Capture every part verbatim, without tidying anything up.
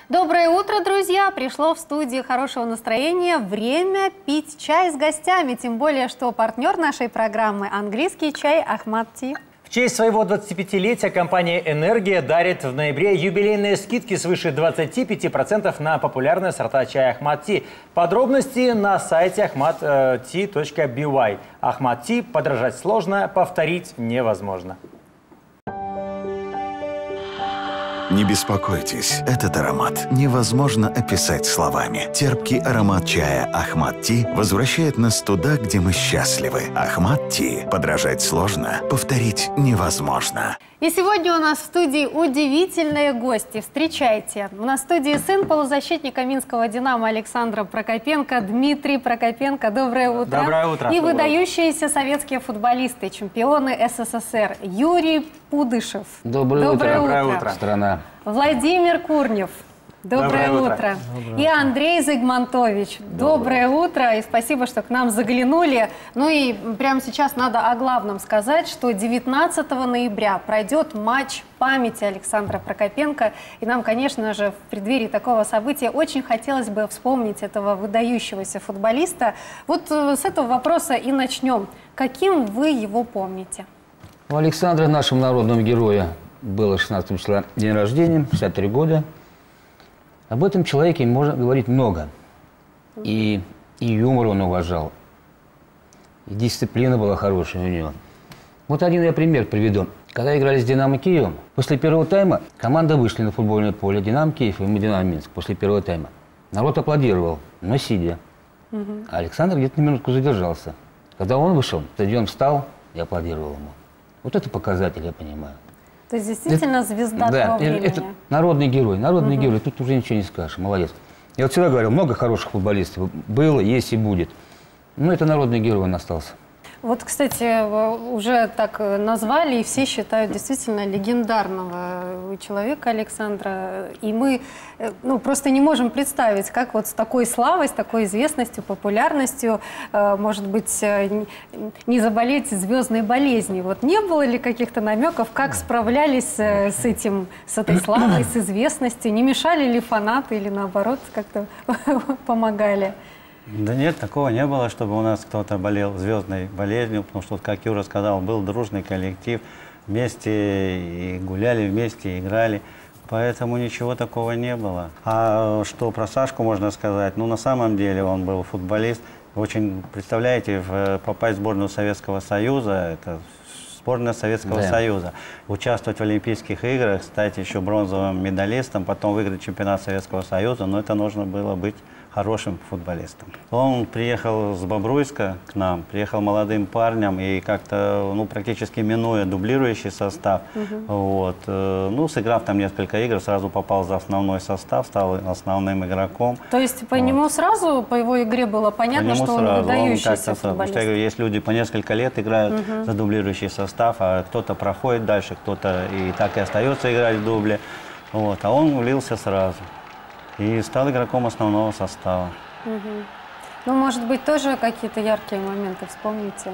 Доброе утро, друзья! Пришло в студию хорошего настроения время пить чай с гостями. Тем более, что партнер нашей программы – английский чай Ахмад Ти. В честь своего двадцатипятилетия компания «Энергия» дарит в ноябре юбилейные скидки свыше двадцати пяти процентов на популярные сорта чая Ахмад Ти. Подробности на сайте ахмад ти точка би уай. Ахмад Ти – подражать сложно, повторить невозможно. Не беспокойтесь, этот аромат невозможно описать словами. Терпкий аромат чая Ахмад Ти возвращает нас туда, где мы счастливы. Ахмад Ти. Подражать сложно, повторить невозможно. И сегодня у нас в студии удивительные гости. Встречайте. У нас в студии сын полузащитника Минского «Динамо» Александра Прокопенко, Дмитрий Прокопенко. Доброе утро. Доброе утро. И выдающиеся советские футболисты, чемпионы эс эс эс эр Юрий Пудышев. Доброе, Доброе утро. утро. утро. Страна. Владимир Курнев. Доброе, Доброе утро. утро. Доброе. И Андрей Зигмантович. Доброе. Доброе утро. И спасибо, что к нам заглянули. Ну и прямо сейчас надо о главном сказать, что девятнадцатого ноября пройдет матч памяти Александра Прокопенко. И нам, конечно же, в преддверии такого события очень хотелось бы вспомнить этого выдающегося футболиста. Вот с этого вопроса и начнем. Каким вы его помните? У Александра, нашего народного героя, было шестнадцатого числа день рождения, шестьдесят три года. Об этом человеке можно говорить много. И, и юмор он уважал, и дисциплина была хорошая у него. Вот один я пример приведу. Когда играли с «Динамо Киевом», после первого тайма команда вышли на футбольное поле «Динамо Киев» и мы «Динамо Минск» после первого тайма. Народ аплодировал, но сидя. Угу. А Александр где-то на минутку задержался. Когда он вышел, стадион встал и аплодировал ему. Вот это показатель, я понимаю. То есть действительно это, звезда да, того времени. Это народный герой, народный угу. герой, тут уже ничего не скажешь, молодец. Я вот всегда говорил, много хороших футболистов было, есть и будет. Но это народный герой, он остался. Вот, кстати, уже так назвали, и все считают действительно легендарного человека Александра. И мы ну, просто не можем представить, как вот с такой славой, с такой известностью, популярностью, может быть, не заболеть звездной болезнью. Вот не было ли каких-то намеков, как справлялись с этим, с этой славой, с известностью? Не мешали ли фанаты или, наоборот, как-то помогали? Да нет, такого не было, чтобы у нас кто-то болел звездной болезнью, потому что, как Юра сказал, был дружный коллектив, вместе и гуляли, вместе и играли, поэтому ничего такого не было. А что про Сашку можно сказать? Ну, на самом деле он был футболист. Очень, представляете, в, попасть в сборную Советского Союза, это сборная Советского да. Союза, участвовать в Олимпийских играх, стать еще бронзовым медалистом, потом выиграть чемпионат Советского Союза, но это нужно было быть хорошим футболистом. Он приехал с Бобруйска к нам, приехал молодым парнем и как-то, ну, практически минуя дублирующий состав, угу. вот, э, ну, сыграв там несколько игр, сразу попал за основной состав, стал основным игроком. То есть по вот. нему сразу, по его игре было понятно, что он сразу. выдающийся он футболист? Я говорю, есть люди по несколько лет играют угу. за дублирующий состав, а кто-то проходит дальше, кто-то и так и остается играть в дубле, вот, а он влился сразу. И стал игроком основного состава. Угу. Ну, может быть, тоже какие-то яркие моменты вспомните?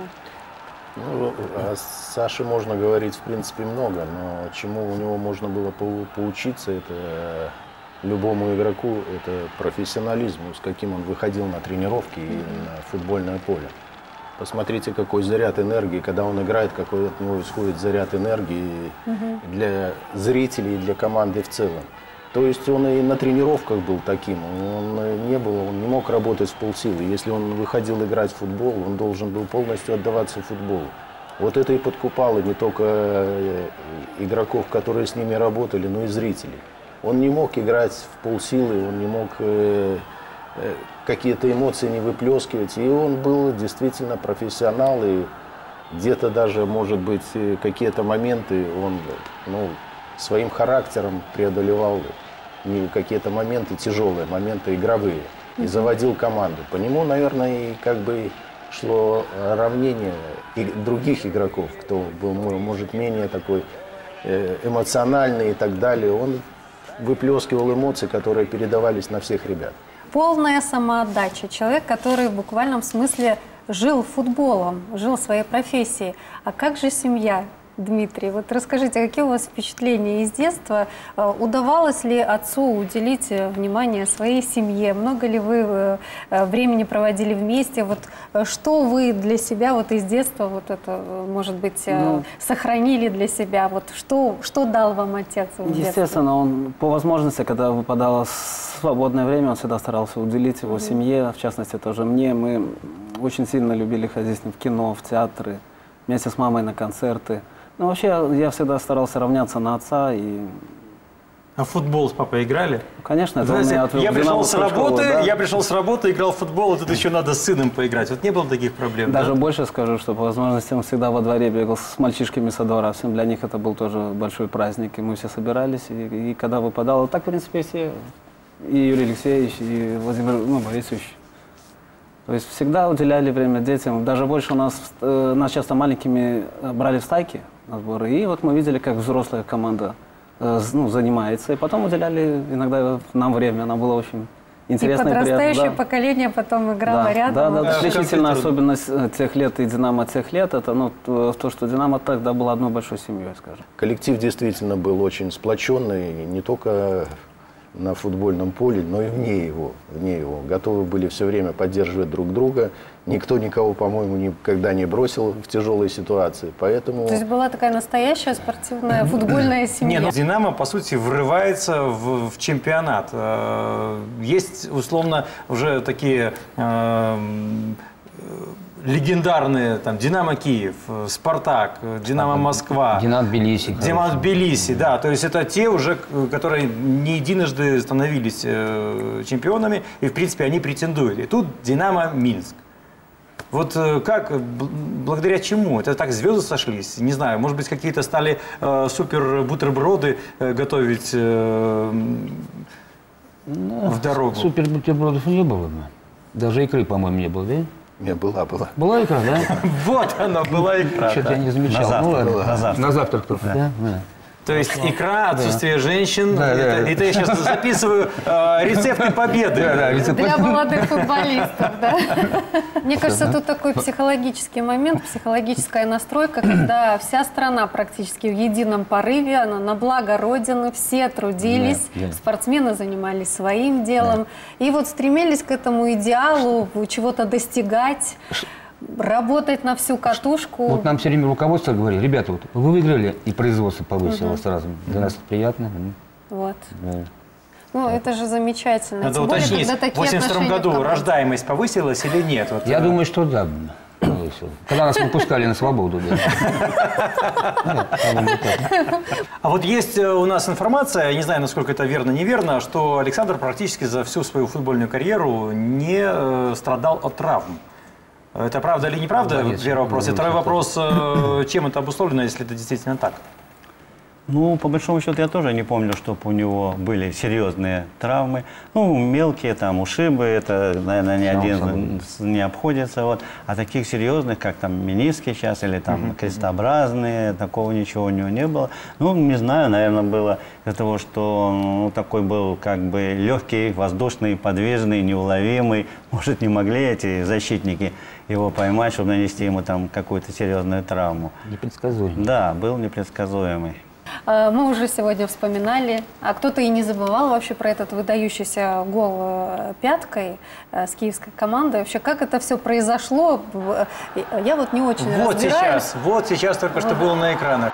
Ну, о Саше можно говорить, в принципе, много, но чему у него можно было поучиться, это любому игроку, это профессионализму, с каким он выходил на тренировки и на футбольное поле. Посмотрите, какой заряд энергии, когда он играет, какой от него исходит заряд энергии угу. для зрителей и для команды в целом. То есть он и на тренировках был таким, он не был, он не мог работать с полсилы. Если он выходил играть в футбол, он должен был полностью отдаваться футболу. Вот это и подкупало не только игроков, которые с ними работали, но и зрителей. Он не мог играть в полсилы, он не мог э, э, какие-то эмоции не выплескивать. И он был действительно профессионал, и где-то даже, может быть, какие-то моменты он ну, своим характером преодолевал какие-то моменты тяжелые, моменты игровые, и заводил команду. По нему, наверное, и как бы шло равнение и других игроков, кто был, может, менее такой эмоциональный и так далее. Он выплескивал эмоции, которые передавались на всех ребят. Полная самоотдача. Человек, который в буквальном смысле жил футболом, жил своей профессией. А как же семья? Дмитрий, вот расскажите, какие у вас впечатления из детства? Удавалось ли отцу уделить внимание своей семье? Много ли вы времени проводили вместе? Вот что вы для себя вот из детства, вот это, может быть, ну, сохранили для себя? Вот что, что дал вам отец в детстве? Естественно, он по возможности, когда выпадало свободное время, он всегда старался уделить его mm-hmm. семье, в частности, тоже мне. Мы очень сильно любили ходить с ним в кино, в театры, вместе с мамой на концерты. Ну, вообще, я всегда старался равняться на отца. И... А в футбол с папой играли? Конечно, это Знаете, он меня отвел я в пришел с работы, школу, да? я пришел с работы, играл в футбол, а тут еще надо с сыном поиграть. Вот не было таких проблем, Даже да? больше скажу, что по возможности он всегда во дворе бегал с мальчишками со двора. Всем для них это был тоже большой праздник, и мы все собирались. И, и когда выпадало, так, в принципе, все, и Юрий Алексеевич, и Владимир ну, Борисович. То есть всегда уделяли время детям. Даже больше у нас, э, нас часто маленькими брали в стайки на сборы. И вот мы видели, как взрослая команда э, ну, занимается. И потом уделяли иногда нам время. Нам было очень интересно и приятно. И подрастающее да. поколение потом играло да, рядом. Да, да, да. Да, Отличительная особенность тех лет и «Динамо» тех лет, это ну, то, что «Динамо» тогда была одной большой семьей, скажем. Коллектив действительно был очень сплоченный, не только на футбольном поле, но и вне его, вне его. Готовы были все время поддерживать друг друга. Никто никого, по-моему, никогда не бросил в тяжелой ситуации. Поэтому... То есть была такая настоящая спортивная футбольная семья. Не, ну, «Динамо», по сути, врывается в, в чемпионат. Есть, условно, уже такие... Э, легендарные, там, «Динамо» Киев, «Спартак», «Динамо» Москва. «Динамо» Тбилиси. «Динамо» Тбилиси, да. То есть это те уже, которые не единожды становились э, чемпионами, и, в принципе, они претендуют. И тут «Динамо» Минск. Вот как, благодаря чему? Это так звезды сошлись? Не знаю, может быть, какие-то стали э, супер-бутерброды э, готовить э, ну, в дорогу? Супер-бутербродов не было. Даже икры, по-моему, не было, да? Не, была, была. Была икра, да? Вот она, была икра. Что-то я не замечал. На завтрак. Ну, ладно. На завтрак. На завтрак только, да? Да. То есть икра, отсутствие женщин. Да, это, да. это я сейчас записываю э, рецепты победы. Да, да, рецепты. Для молодых футболистов, да. Мне кажется, тут такой психологический момент, психологическая настройка, когда вся страна практически в едином порыве, она на благо Родины, все трудились, Да, да. спортсмены занимались своим делом, и вот стремились к этому идеалу, чего-то достигать, работать на всю катушку. Вот нам все время руководство говорит, ребята, вот вы выиграли, и производство повысилось сразу. Для нас это приятно. Вот. Да. Ну, это же замечательно. Надо Тем более, уточнить, когда в такие восемьдесят втором отношения в году команде. рождаемость повысилась или нет? Вот, Я э, думаю, что да. повысилось. Когда нас выпускали на свободу. Да. А вот есть у нас информация, я не знаю, насколько это верно, неверно, что Александр практически за всю свою футбольную карьеру не э, страдал от травм. Это правда или неправда? Молодец. Первый вопрос. И второй вопрос, чем это обусловлено, если это действительно так? Ну, по большому счету, я тоже не помню, чтобы у него были серьезные травмы. Ну, мелкие там ушибы, это, наверное, ни один не обходится. Вот. А таких серьезных, как там мениски сейчас или там uh-huh. крестообразные, такого ничего у него не было. Ну, не знаю, наверное, было из-за того, что ну, такой был как бы легкий, воздушный, подвижный, неуловимый. Может, не могли эти защитники его поймать, чтобы нанести ему там какую-то серьезную травму. Непредсказуемый. Да, был непредсказуемый. Мы уже сегодня вспоминали, а кто-то и не забывал вообще про этот выдающийся гол пяткой с киевской командой. Вообще, как это все произошло, я вот не очень вот разбираюсь. Сейчас, вот сейчас только что было на экранах.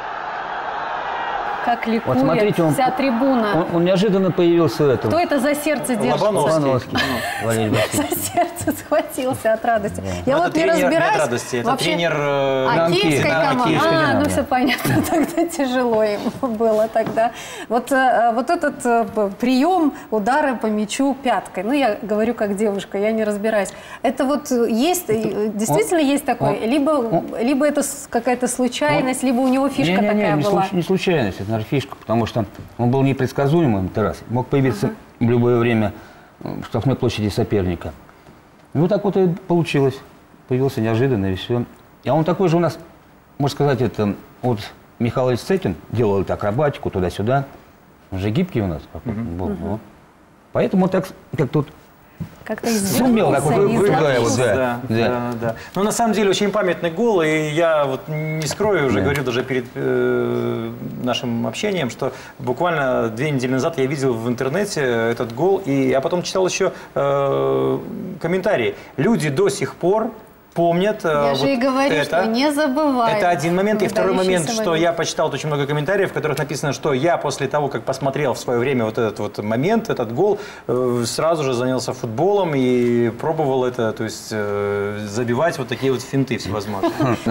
Как ликует Вот смотрите, он, вся трибуна. Он, он неожиданно появился в этом. Кто это за сердце держится? Лобановский. Валерий Васильевич. За сердце схватился от радости. Да. Я Но вот это не тренер не разбираюсь. от радости, это вообще... тренер э, А, киевской да, команды. киевской, А, да. ну все понятно, тогда тяжело ему было тогда. Вот, вот этот прием удара по мячу пяткой, ну я говорю как девушка, я не разбираюсь. Это вот есть, действительно он, есть такой, он, либо, он, либо это какая-то случайность, он, либо у него фишка не, не, такая не, была. Не, не случайность, это, наверное, фишка, потому что он был непредсказуемым, Тарас, мог появиться uh-huh. в любое время в штрафной площади соперника. И вот так вот и получилось. Появился неожиданно и все. А он такой же у нас, можно сказать, это вот Михаил Цетин делал это акробатику туда-сюда. Он же гибкий у нас uh-huh. был. Uh-huh. Поэтому так, как тут как-то сумел, как вы, выиграя, вот, да. Да, да. Да, да. Но на самом деле очень памятный гол, и я вот не скрою, уже да. говорил даже перед э, нашим общением, что буквально две недели назад я видел в интернете этот гол, и я потом читал еще э, комментарии. Люди до сих пор помнят. Я вот же и говорю, это. что не забывают. Это один момент. И второй момент, что момент. Я почитал очень много комментариев, в которых написано, что я после того, как посмотрел в свое время вот этот вот момент, этот гол, сразу же занялся футболом и пробовал это, то есть забивать вот такие вот финты всевозможные.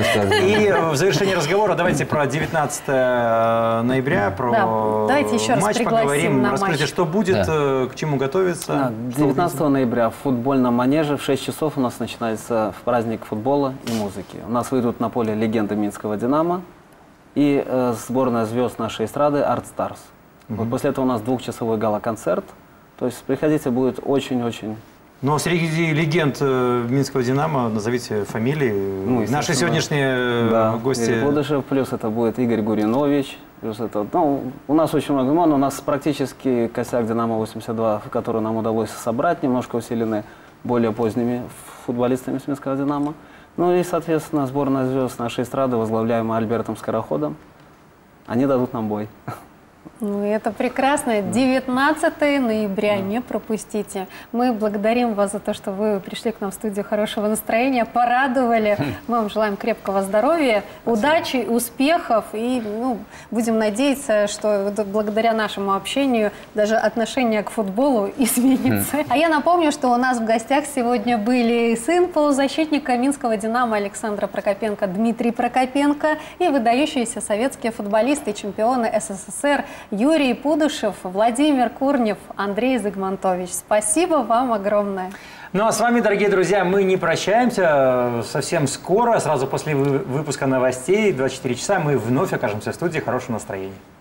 И в завершении разговора давайте про девятнадцатое ноября, про матч поговорим. Расскажите, что будет, к чему готовиться. девятнадцатого ноября в футбольном манеже в шесть часов у нас начинается в праздник футбола и музыки. У нас выйдут на поле легенды Минского «Динамо» и э, сборная звезд нашей эстрады «Art Stars». Mm-hmm. Вот после этого у нас двухчасовой гала-концерт. То есть приходите, будет очень-очень... Но среди легенд э, Минского «Динамо» назовите фамилии. Ну, наши сегодняшние да, гости. Игорь Кудышев, плюс это будет Игорь Гуринович. Плюс это, ну, у нас очень много имен. У нас практически косяк «Динамо восемьдесят два», который нам удалось собрать, немножко усилены более поздними футболистами с Минского «Динамо». Ну и, соответственно, сборная звезд нашей эстрады, возглавляемая Альбертом Скороходом, они дадут нам бой. Ну, это прекрасно. девятнадцатого ноября, не пропустите. Мы благодарим вас за то, что вы пришли к нам в студию хорошего настроения, порадовали. Мы вам желаем крепкого здоровья, спасибо. Удачи, успехов. И ну, будем надеяться, что благодаря нашему общению даже отношение к футболу изменится. А я напомню, что у нас в гостях сегодня были сын полузащитника Минского «Динамо» Александра Прокопенко Дмитрий Прокопенко и выдающиеся советские футболисты, чемпионы СССР Юрий Пудышев, Владимир Курнев, Андрей Зигмантович. Спасибо вам огромное. Ну а с вами, дорогие друзья, мы не прощаемся. Совсем скоро, сразу после выпуска новостей, двадцать четыре часа, мы вновь окажемся в студии хорошего настроения.